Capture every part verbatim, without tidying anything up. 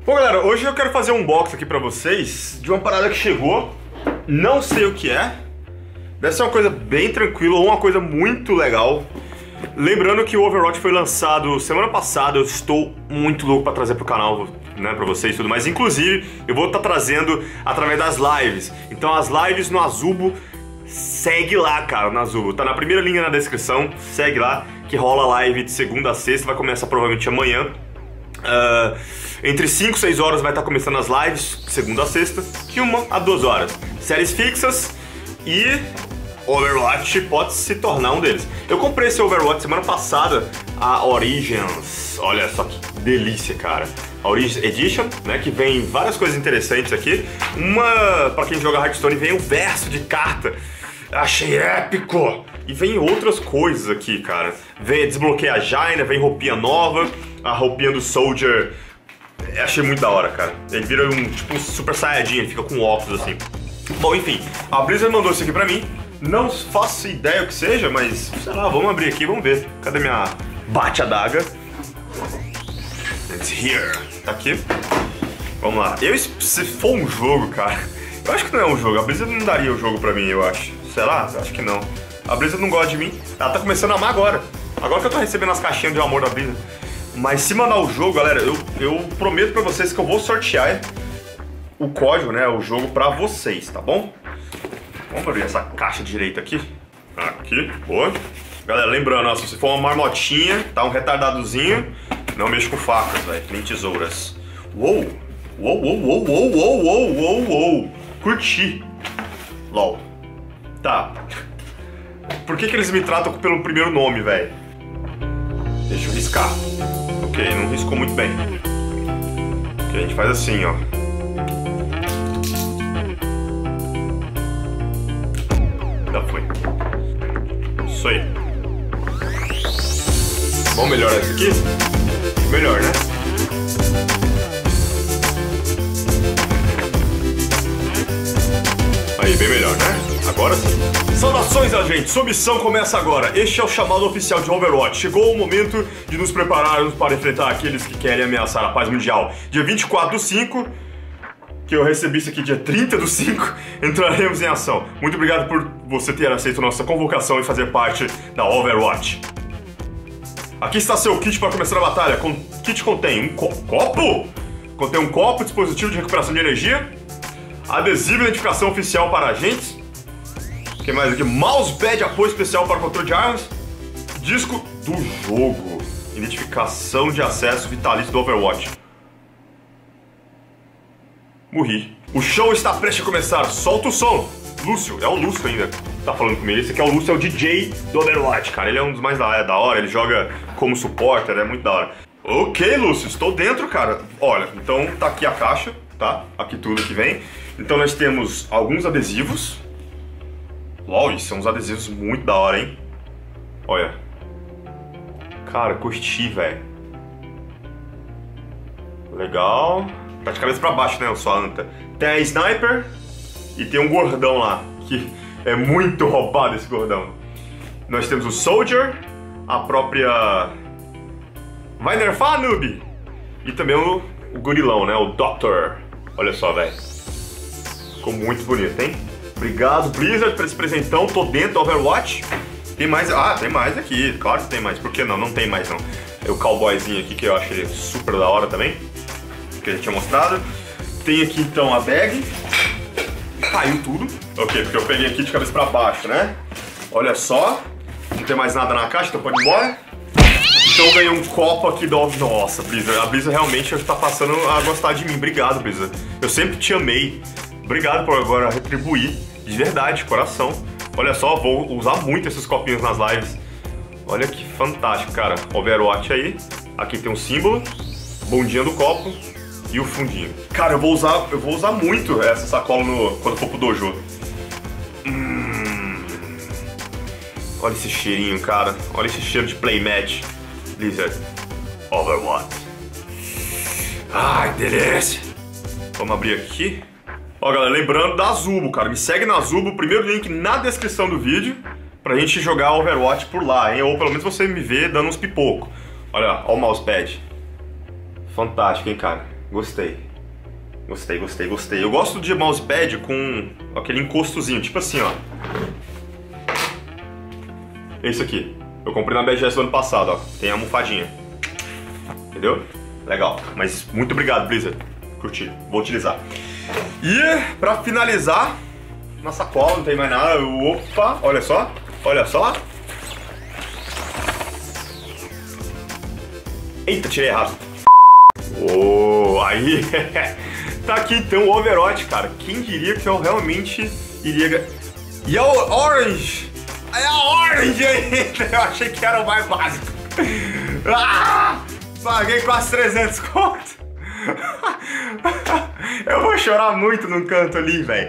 Bom, galera, hoje eu quero fazer um unboxing aqui pra vocês de uma parada que chegou. Não sei o que é. Deve ser uma coisa bem tranquila ou uma coisa muito legal. Lembrando que o Overwatch foi lançado semana passada. Eu estou muito louco pra trazer pro canal, né, pra vocês e tudo mais. Inclusive, eu vou estar trazendo através das lives. Então as lives no Azubo, segue lá, cara, no Azubo. Tá na primeira linha na descrição, segue lá, que rola live de segunda a sexta. Vai começar provavelmente amanhã. Uh, entre cinco e seis horas vai estar começando as lives, segunda a sexta, de uma a duas horas. Séries fixas e Overwatch pode se tornar um deles. Eu comprei esse Overwatch semana passada, a Origins. Olha só que delícia, cara. A Origins Edition, né, que vem várias coisas interessantes aqui. Uma, pra quem joga Hearthstone, vem um verso de carta. Achei épico! E vem outras coisas aqui, cara. Vem, desbloqueia a Jaina, vem roupinha nova. A roupinha do Soldier, achei muito da hora, cara. Ele vira um, tipo, um Super Saiyajin, ele fica com óculos assim. Bom, enfim, a Blizzard mandou isso aqui pra mim. Não faço ideia o que seja, mas, sei lá, vamos abrir aqui, vamos ver. Cadê minha bate-adaga? It's here. Tá aqui. Vamos lá. Eu, se for um jogo, cara, eu acho que não é um jogo. A Blizzard não daria o jogo pra mim, eu acho. Sei lá, eu acho que não. A Blizzard não gosta de mim. Ela tá começando a amar agora. Agora que eu tô recebendo as caixinhas de amor da Blizzard. Mas se mandar o jogo, galera, eu, eu prometo pra vocês que eu vou sortear o código, né, o jogo pra vocês, tá bom? Vamos abrir essa caixa direita aqui. Aqui, boa. Galera, lembrando, ó, se você for uma marmotinha, tá um retardadozinho, não mexa com facas, velho, nem tesouras. Uou! Uou, uou, uou, uou, uou, uou, uou, uou. Curti. LOL. Tá. Por que que eles me tratam pelo primeiro nome, velho? Deixa eu riscar. Ok, não riscou muito bem. Ok, a gente faz assim, ó. Já foi. Isso aí. Vamos melhorar isso aqui? Melhor, né? Aí, bem melhor, né? Agora sim. Saudações, agente! Sua missão começa agora. Este é o chamado oficial de Overwatch. Chegou o momento de nos prepararmos para enfrentar aqueles que querem ameaçar a paz mundial. Dia vinte e quatro do cinco, que eu recebi isso aqui dia trinta do cinco, entraremos em ação. Muito obrigado por você ter aceito nossa convocação e fazer parte da Overwatch. Aqui está seu kit para começar a batalha. O kit contém um co copo, contém um copo, dispositivo de recuperação de energia, adesivo de identificação oficial para agentes. O que mais aqui? Mousepad de apoio especial para controle de armas. Disco do jogo. Identificação de acesso vitalício do Overwatch. Morri. O show está prestes a começar. Solta o som. Lúcio, é o Lúcio ainda que tá falando comigo. Esse aqui é o Lúcio, é o D J do Overwatch, cara. Ele é um dos mais da, é da hora, ele joga como supporter, é muito da hora. Ok, Lúcio, estou dentro, cara. Olha, então tá aqui a caixa, tá? Aqui tudo que vem. Então nós temos alguns adesivos. Uau, isso são uns adesivos muito da hora, hein? Olha. Cara, curti, velho. Legal. Tá de cabeça pra baixo, né, o sua anta. Tem a Sniper e tem um gordão lá, que é muito roubado esse gordão. Nós temos o Soldier, a própria... Vai nerfar, noob? E também o, o gorilão, né, o Doctor. Olha só, velho. Ficou muito bonito, hein? Obrigado, Blizzard, por esse presentão. Tô dentro do Overwatch. Tem mais... Ah, tem mais aqui. Claro que tem mais. Por que não? Não tem mais, não. É o cowboyzinho aqui, que eu acho ele super da hora também. Que eu já tinha mostrado. Tem aqui, então, a bag. Caiu tudo. Ok, porque eu peguei aqui de cabeça pra baixo, né? Olha só. Não tem mais nada na caixa, então pode ir embora. Então eu ganhei um copo aqui do... Nossa, Blizzard. A Blizzard realmente tá passando a gostar de mim. Obrigado, Blizzard. Eu sempre te amei. Obrigado por agora retribuir. De verdade, coração. Olha só, vou usar muito esses copinhos nas lives. Olha que fantástico, cara. Overwatch aí. Aqui tem um símbolo. Bundinha do copo. E o fundinho. Cara, eu vou usar, eu vou usar muito essa sacola no, quando for pro dojo. Hum. Olha esse cheirinho, cara. Olha esse cheiro de playmatch. Blizzard. Overwatch. Ai, delícia. Vamos abrir aqui. Ó, galera, lembrando da Azubo, cara. Me segue na Azubo, primeiro link na descrição do vídeo, pra gente jogar Overwatch por lá, hein? Ou pelo menos você me vê dando uns pipocos. Olha, ó o mousepad. Fantástico, hein, cara? Gostei. Gostei, gostei, gostei. Eu gosto de mousepad com aquele encostozinho, tipo assim, ó. Esse aqui. Eu comprei na B G S do ano passado, ó. Tem a almofadinha. Entendeu? Legal. Mas muito obrigado, Blizzard. Curti. Vou utilizar. E pra finalizar, na sacola, não tem mais nada. Opa, olha só. Olha só. Eita, tirei errado. Oh, aí. Tá aqui então o Overwatch, cara. Quem diria que eu realmente iria... E é o Orange! É a Orange ainda! Eu achei que era o mais básico. Ah! Paguei quase trezentos conto. Eu vou chorar muito num canto ali, velho.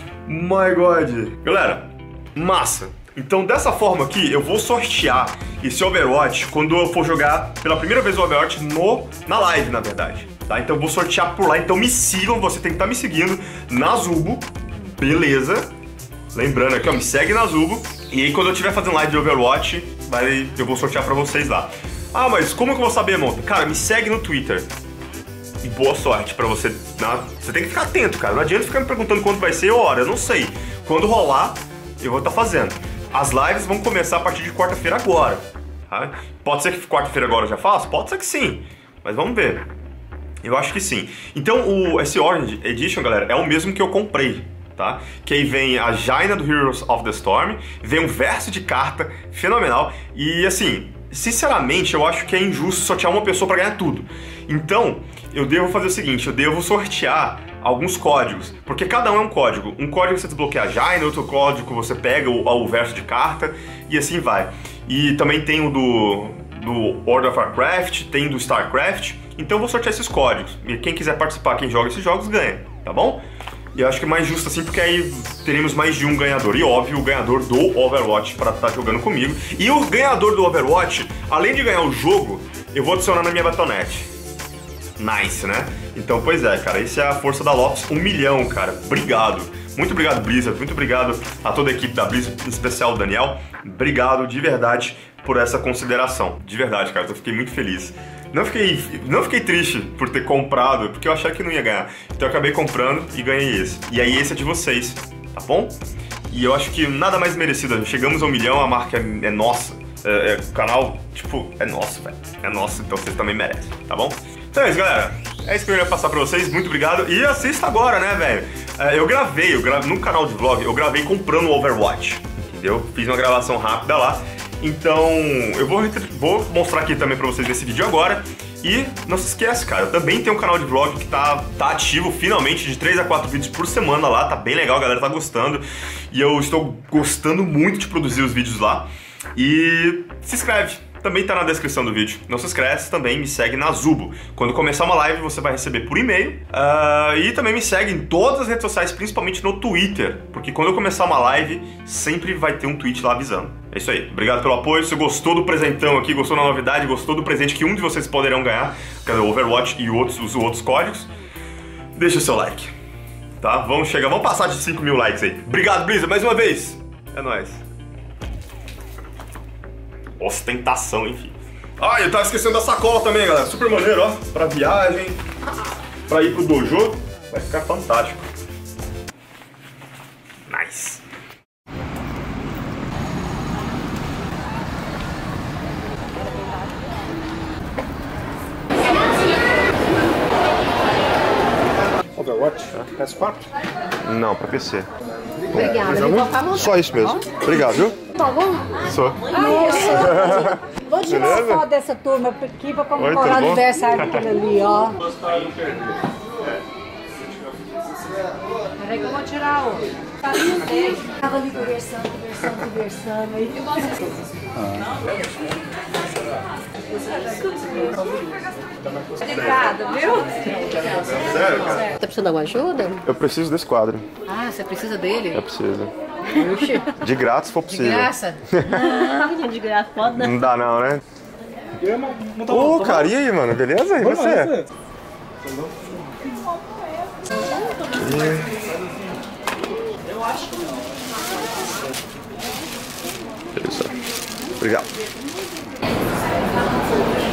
My God. Galera, massa. Então dessa forma aqui, eu vou sortear esse Overwatch quando eu for jogar pela primeira vez o Overwatch no, na live, na verdade. Tá? Então eu vou sortear por lá, então me sigam, você tem que estar me seguindo na Zubo, beleza? Lembrando aqui, ó, me segue na Zubo. E aí quando eu estiver fazendo live de Overwatch, vai, eu vou sortear pra vocês lá. Ah, mas como que eu vou saber, monta? Cara, me segue no Twitter. E boa sorte pra você. Na... Você tem que ficar atento, cara. Não adianta ficar me perguntando quando vai ser ou hora, eu não sei. Quando rolar, eu vou estar fazendo. As lives vão começar a partir de quarta-feira agora. Tá? Pode ser que quarta-feira agora eu já faça? Pode ser que sim. Mas vamos ver. Eu acho que sim. Então, o, esse Orange Edition, galera, é o mesmo que eu comprei, tá? Que aí vem a Jaina do Heroes of the Storm, vem um verso de carta fenomenal. E assim, sinceramente, eu acho que é injusto sortear uma pessoa pra ganhar tudo. Então, eu devo fazer o seguinte, eu devo sortear alguns códigos, porque cada um é um código. Um código você desbloqueia a Jaina, outro código você pega o, o verso de carta, e assim vai. E também tem o do, do World of Warcraft, tem do StarCraft. Então eu vou sortear esses códigos. E quem quiser participar, quem joga esses jogos, ganha, tá bom? E eu acho que é mais justo assim, porque aí teremos mais de um ganhador. E óbvio, o ganhador do Overwatch para estar jogando comigo. E o ganhador do Overwatch, além de ganhar o jogo, eu vou adicionar na minha Battle.net. Nice, né? Então, pois é, cara, isso é a força da Lopes. Um milhão, cara. Obrigado. Muito obrigado, Blizzard. Muito obrigado a toda a equipe da Blizzard, em especial o Daniel. Obrigado de verdade por essa consideração. De verdade, cara, eu fiquei muito feliz. Não fiquei, não fiquei triste por ter comprado, porque eu achei que não ia ganhar. Então eu acabei comprando e ganhei esse. E aí esse é de vocês, tá bom? E eu acho que nada mais merecido. Chegamos ao milhão, a marca é, é nossa. É, é, o canal, tipo, é nosso, velho. É nosso, então vocês também merecem, tá bom? Então é isso, galera. É isso que eu ia passar pra vocês. Muito obrigado. E assista agora, né, velho? É, eu gravei, eu gravei no canal de vlog, eu gravei comprando o Overwatch, entendeu? Fiz uma gravação rápida lá. Então, eu vou, vou mostrar aqui também pra vocês nesse vídeo agora. E não se esquece, cara, eu também tenho um canal de vlog que tá, tá ativo finalmente, de três a quatro vídeos por semana lá. Tá bem legal, a galera tá gostando. E eu estou gostando muito de produzir os vídeos lá. E se inscreve. Também tá na descrição do vídeo. Não se esquece, também me segue na Zubo. Quando começar uma live, você vai receber por e-mail. Uh, e também me segue em todas as redes sociais, principalmente no Twitter. Porque quando eu começar uma live, sempre vai ter um tweet lá avisando. É isso aí. Obrigado pelo apoio. Se gostou do presentão aqui, gostou da novidade, gostou do presente que um de vocês poderão ganhar, que é o Overwatch e outros, os outros códigos, deixa o seu like. Tá? Vamos chegar, vamos passar de cinco mil likes aí. Obrigado, Blizzard, mais uma vez. É nóis. Ostentação, enfim. Ah, eu tava esquecendo da sacola também, galera. Super maneiro, ó. Pra viagem, pra ir pro dojo. Vai ficar fantástico. Nice. Overwatch? P S quatro? Não, pra P C. Obrigada, eu vou colocar a mão. Só isso mesmo. Obrigado, viu? Tá bom? Sou. Nossa, vou tirar Beleza? uma foto dessa turma aqui pra Oi, comemorar tudo o bom? aniversário daquele ali, ó. Peraí que eu vou tirar o... Tava ali conversando, conversando, conversando. Aí eu Obrigada, viu? Sério, cara? Tá precisando de alguma ajuda? Eu preciso desse quadro. Ah, você precisa dele? É preciso. Oxi, De grátis, se for de possível. graça? Ah, menino, de graça, pode não. Não dá não, né? Eu ia montar Ô, cara, e aí, mano? Beleza? E você? Beleza. Obrigado.